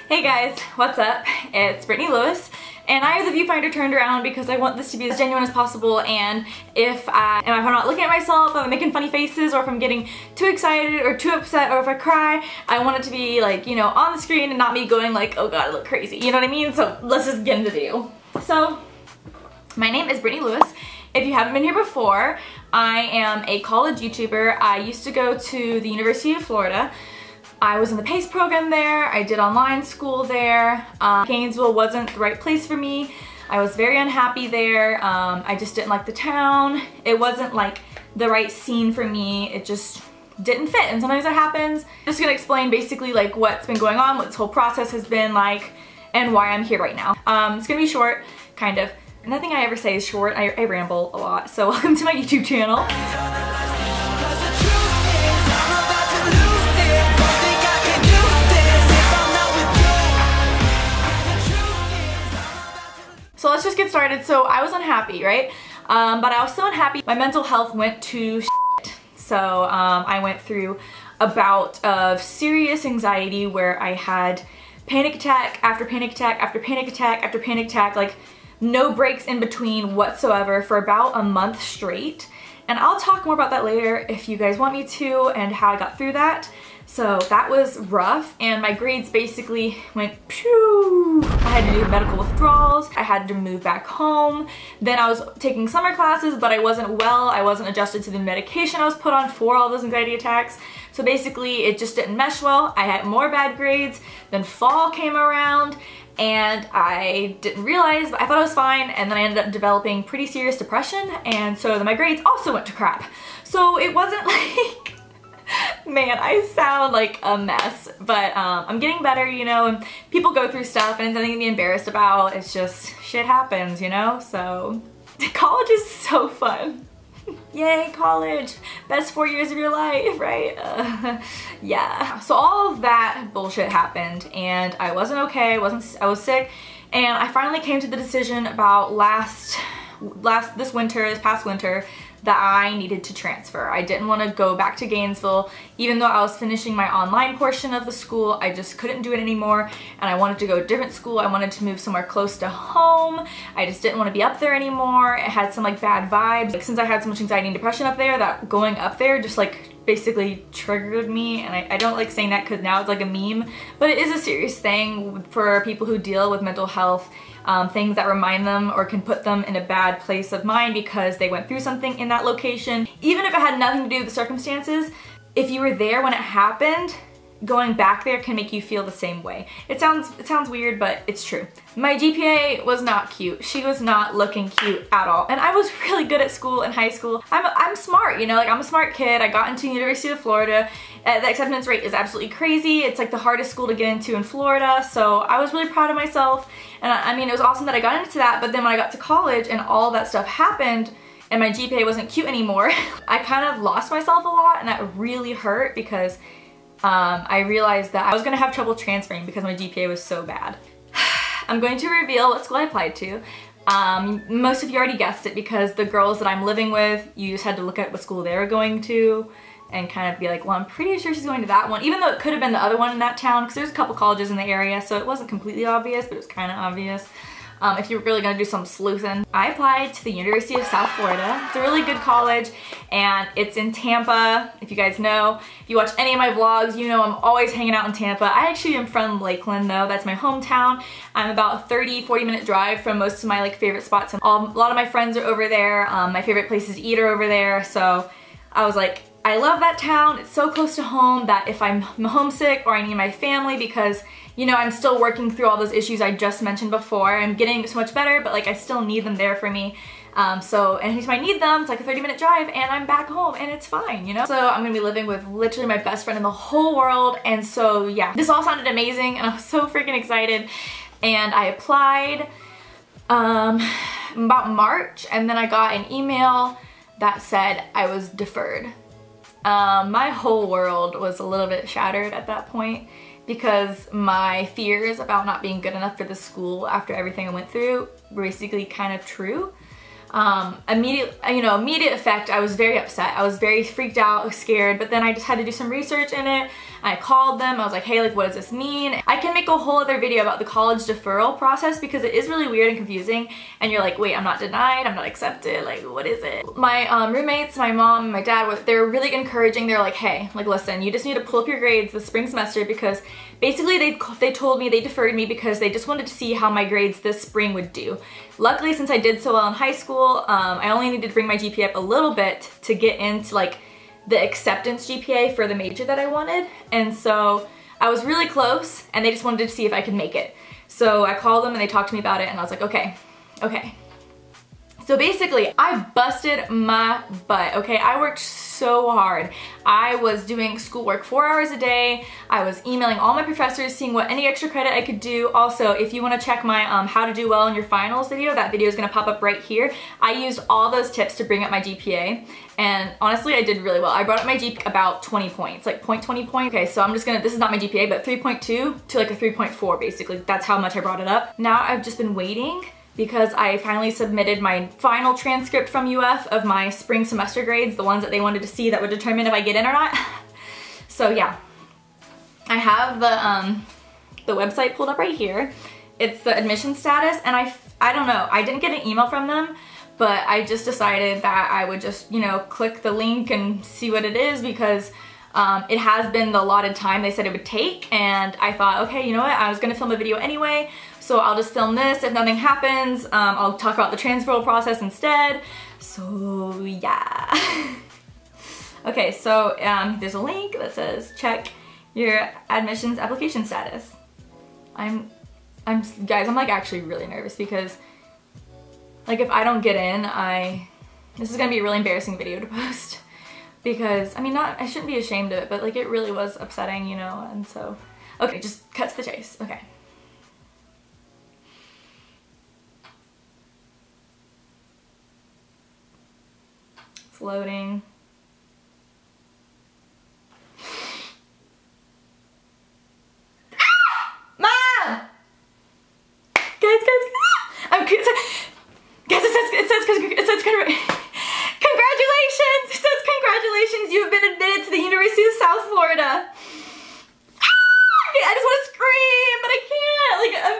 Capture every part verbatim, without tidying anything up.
Hey guys, what's up? It's Brittany Lewis, and I have the viewfinder turned around because I want this to be as genuine as possible, and if I, and if I'm not looking at myself, if I'm making funny faces, or if I'm getting too excited or too upset, or if I cry, I want it to be like, you know, on the screen and not me going like, oh god, I look crazy, you know what I mean? So let's just get into the video. So, my name is Brittany Lewis. If you haven't been here before, I am a college YouTuber. I used to go to the University of Florida. I was in the PACE program there. I did online school there. Um, Gainesville wasn't the right place for me. I was very unhappy there. Um, I just didn't like the town. It wasn't like the right scene for me. It just didn't fit, and sometimes that happens. I'm just gonna explain basically like what's been going on, what this whole process has been like, and why I'm here right now. Um, it's gonna be short, kind of. Nothing I ever say is short. I, I ramble a lot, so welcome to my YouTube channel. So let's just get started. So I was unhappy, right? Um, but I was so unhappy, my mental health went to shit. So um, I went through a bout of serious anxiety where I had panic attack after panic attack after panic attack after panic attack, like no breaks in between whatsoever for about a month straight. And I'll talk more about that later if you guys want me to, and how I got through that. So that was rough, and my grades basically went pew. I had to do medical withdrawals. I had to move back home. Then I was taking summer classes, but I wasn't well. I wasn't adjusted to the medication I was put on for all those anxiety attacks. So basically it just didn't mesh well. I had more bad grades. Then fall came around, and I didn't realize, I thought I was fine, and then I ended up developing pretty serious depression, and so then my grades also went to crap. So it wasn't like, man, I sound like a mess, but um, I'm getting better, you know, and people go through stuff and it's nothing to be embarrassed about. It's just, shit happens, you know, so college is so fun. Yay, college, best four years of your life, right? Uh, yeah, so all of that bullshit happened, and I wasn't okay, I wasn't, I was sick, and I finally came to the decision about last, last, this winter, this past winter, that I needed to transfer. I didn't want to go back to Gainesville. Even though I was finishing my online portion of the school, I just couldn't do it anymore, and I wanted to go to a different school. I wanted to move somewhere close to home. I just didn't want to be up there anymore. It had some like bad vibes. Like, since I had so much anxiety and depression up there, that going up there just like basically triggered me, and I, I don't like saying that because now it's like a meme, but it is a serious thing for people who deal with mental health. Um, things that remind them or can put them in a bad place of mind because they went through something in that location. Even if it had nothing to do with the circumstances, if you were there when it happened, going back there can make you feel the same way. It sounds, it sounds weird, but it's true. My G P A was not cute. She was not looking cute at all. And I was really good at school in high school. I'm, I'm smart, you know, like I'm a smart kid. I got into the University of Florida. Uh, the acceptance rate is absolutely crazy. It's like the hardest school to get into in Florida. So I was really proud of myself. And I, I mean, it was awesome that I got into that. But then when I got to college and all that stuff happened, and my G P A wasn't cute anymore, I kind of lost myself a lot, and that really hurt because Um, I realized that I was gonna have trouble transferring because my G P A was so bad. I'm going to reveal what school I applied to. Um, most of you already guessed it because the girls that I'm living with, you just had to look at what school they were going to and kind of be like, well, I'm pretty sure she's going to that one, even though it could have been the other one in that town because there's a couple colleges in the area, so it wasn't completely obvious, but it was kind of obvious. Um, if you're really gonna do some sleuthing. I applied to the University of South Florida. It's a really good college, and it's in Tampa. If you guys know, if you watch any of my vlogs, you know I'm always hanging out in Tampa. I actually am from Lakeland though, that's my hometown. I'm about a thirty, forty minute drive from most of my like favorite spots. And all, a lot of my friends are over there. Um, my favorite places to eat are over there, so I was like, I love that town. It's so close to home that if I'm homesick or I need my family because, you know, I'm still working through all those issues I just mentioned before. I'm getting so much better, but like I still need them there for me. Um, so anytime I need them, it's like a thirty minute drive and I'm back home and it's fine, you know? So I'm gonna be living with literally my best friend in the whole world. And so yeah, this all sounded amazing and I was so freaking excited. And I applied um, about March, and then I got an email that said I was deferred. Um, my whole world was a little bit shattered at that point because my fears about not being good enough for the school after everything I went through were basically kind of true. Um, immediate, you know, immediate effect, I was very upset. I was very freaked out, scared, but then I just had to do some research in it. I called them, I was like, hey, like, what does this mean? I can make a whole other video about the college deferral process because it is really weird and confusing, and you're like, wait, I'm not denied, I'm not accepted, like, what is it? My um, roommates, my mom, and my dad, they were really encouraging. They're like, hey, like, listen, you just need to pull up your grades this spring semester because basically they, they told me they deferred me because they just wanted to see how my grades this spring would do. Luckily, since I did so well in high school, um, I only needed to bring my G P A up a little bit to get into like the acceptance G P A for the major that I wanted. And so I was really close and they just wanted to see if I could make it. So I called them and they talked to me about it and I was like, okay, okay. So basically, I busted my butt, okay? I worked so hard. I was doing schoolwork four hours a day. I was emailing all my professors, seeing what any extra credit I could do. Also, if you wanna check my um, how to do well in your finals video, that video is gonna pop up right here. I used all those tips to bring up my G P A. And honestly, I did really well. I brought up my G P A about twenty points, like zero point two zero points. Okay, so I'm just gonna, this is not my G P A, but three point two to like a three point four basically. That's how much I brought it up. Now I've just been waiting because I finally submitted my final transcript from U F of my spring semester grades, the ones that they wanted to see that would determine if I get in or not. So yeah, I have the, um, the website pulled up right here. It's the admission status, and I, I don't know, I didn't get an email from them, but I just decided that I would just, you know, click the link and see what it is because Um, it has been the allotted time they said it would take, and I thought, okay, you know what, I was gonna film a video anyway, so I'll just film this. If nothing happens, um, I'll talk about the transferal process instead. So yeah. Okay, so um, there's a link that says check your admissions application status. I'm, I'm, guys, I'm like actually really nervous because like if I don't get in, I, this is gonna be a really embarrassing video to post. Because, I mean, not, I shouldn't be ashamed of it, but like it really was upsetting, you know, and so, okay, just cut to the chase, okay. It's loading. Ah! Mom! Guys, guys, guys, I'm, guys, it says, it says, it says, congratulations! It says congratulations, you've been admitted to the University of South Florida. Ah! I just want to scream, but I can't. Like, I'm...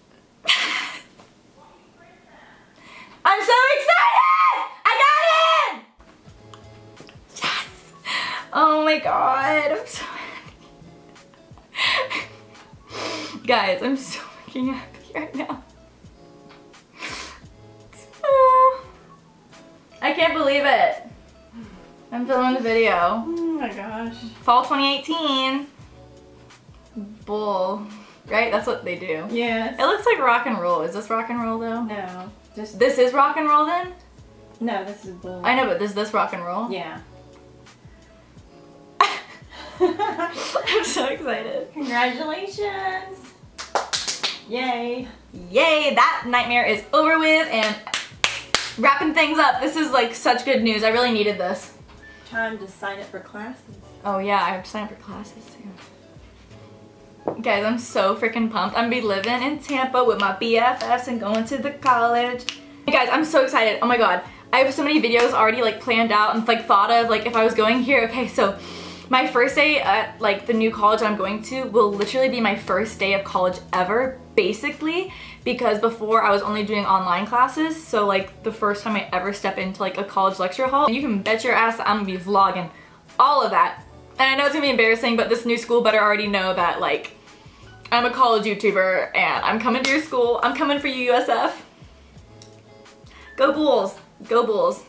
I'm so excited! I got in! Yes! Oh my god, I'm so happy. Guys, I'm so fucking happy right now. I can't believe it. I'm filming the video. Oh my gosh. Fall twenty eighteen. Bull. Right? That's what they do. Yes. It looks like rock and roll. Is this rock and roll though? No. Just This is rock and roll then? No, this is bull. I know, but is this rock and roll? Yeah. I'm so excited. Congratulations. Yay. Yay, that nightmare is over with and wrapping things up. This is like such good news. I really needed this. Time to sign up for classes. Oh yeah, I have to sign up for classes too. Guys, I'm so freaking pumped. I'm gonna be living in Tampa with my B F Fs and going to the college. Hey guys, I'm so excited. Oh my god. I have so many videos already like planned out and like thought of like if I was going here. Okay, so my first day at like the new college I'm going to will literally be my first day of college ever, basically, because before I was only doing online classes, so like the first time I ever step into like a college lecture hall, you can bet your ass that I'm gonna be vlogging all of that. And I know it's gonna be embarrassing, but this new school better already know that like I'm a college YouTuber and I'm coming to your school. I'm coming for you, U S F. Go Bulls, go Bulls.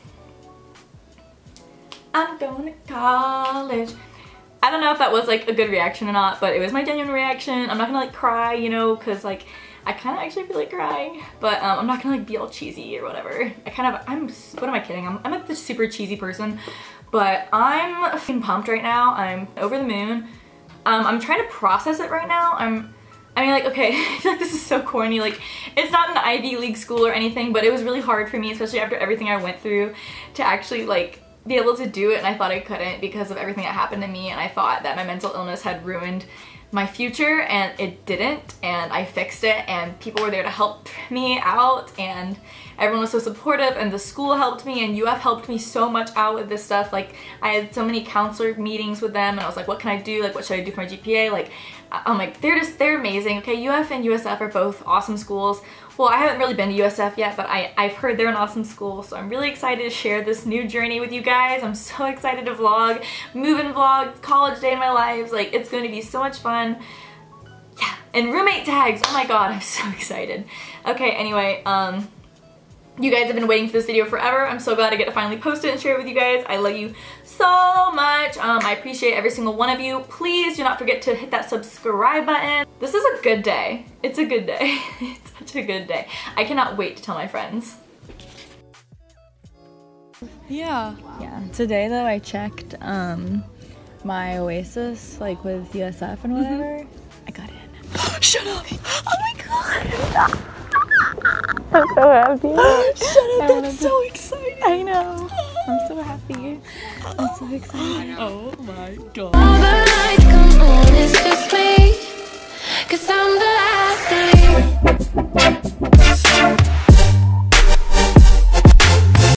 I'm going to college. I don't know if that was like a good reaction or not, but it was my genuine reaction. I'm not gonna like cry, you know, cause like I kind of actually feel like crying, but um, I'm not gonna like be all cheesy or whatever. I kind of, I'm, what am I kidding? I'm, I'm like the super cheesy person, but I'm fucking pumped right now. I'm over the moon. Um, I'm trying to process it right now. I'm, I mean like, okay, I feel like this is so corny. Like, it's not an Ivy League school or anything, but it was really hard for me, especially after everything I went through, to actually like be able to do it, and I thought I couldn't because of everything that happened to me, and I thought that my mental illness had ruined my future, and it didn't, and I fixed it, and people were there to help me out, and everyone was so supportive, and the school helped me, and U F helped me so much out with this stuff. Like, I had so many counselor meetings with them, and I was like, what can I do? Like, what should I do for my G P A? Like, I'm like, they're just, they're amazing. Okay, U F and U S F are both awesome schools. Well, I haven't really been to U S F yet, but I, I've heard they're an awesome school, so I'm really excited to share this new journey with you guys. I'm so excited to vlog, move-in vlog, college day in my life. Like, it's going to be so much fun. Yeah, and roommate tags. Oh my god, I'm so excited. Okay, anyway, um, you guys have been waiting for this video forever. I'm so glad I get to finally post it and share it with you guys. I love you so much. Um, I appreciate every single one of you. Please do not forget to hit that subscribe button. This is a good day. It's a good day. It's such a good day. I cannot wait to tell my friends. Yeah. Yeah. Today though I checked um my Oasis like with U S F and whatever. Mm-hmm. I got in. Shut up! Oh my god! I'm so happy. Shut up, that's so exciting. I know. I'm so happy. I'm so excited. Oh my god.